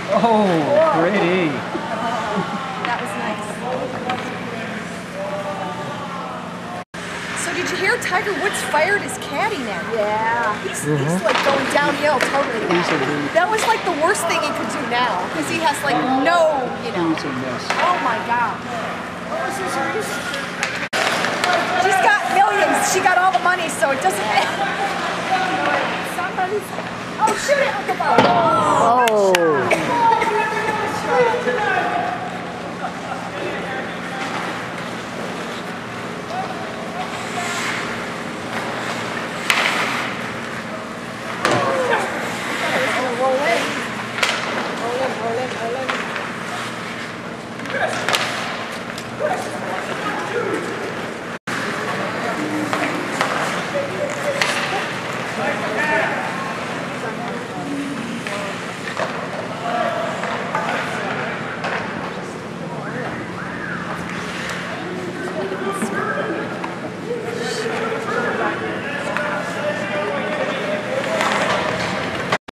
Oh, pretty. That was nice. So did you hear Tiger Woods fired his caddy now? Yeah. He's like going downhill totally now. That was like the worst thing he could do now because he has like no, you know. Oh my God. What was his reason? She's got millions. She got all the money, so it doesn't matter. Somebody's... Oh, shoot it, Uncle Bob.